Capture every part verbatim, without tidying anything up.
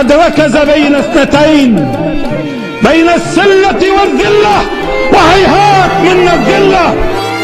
قد ركز بين اثنتين، بين السلة والذلة، وهيهات من الذلة.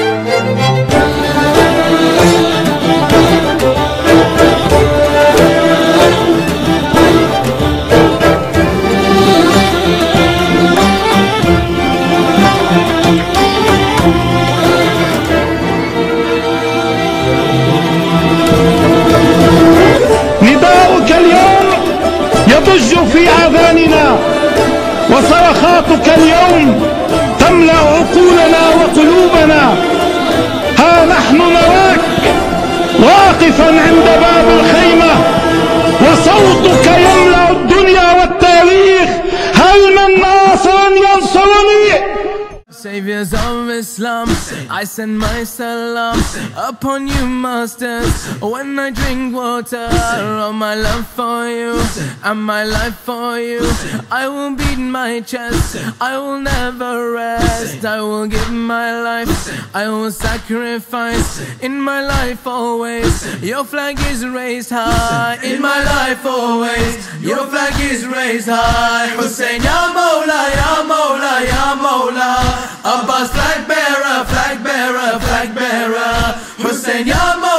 نداؤك اليوم يضج في آذاننا، وصرخاتك اليوم تملأ عقولنا وقلوبنا. ها نحن نراك واقفا عند باب الخيمة، وصوتك يملأ الدنيا والتاريخ. هل من ناصر ينصرني؟ Saviors of Islam, I send my salam upon you, masters. When I drink water of my love for you and my life for you, I will beat my chest, I will never rest. I will give my life, I will sacrifice in my life always. Your flag is raised high in my life always. Your flag is raised high. Hussein, Ya Mawla, Ya Mawla, Ya Mawla. Abbas, flag bearer, flag bearer, flag bearer. Hussein, Ya Mawla.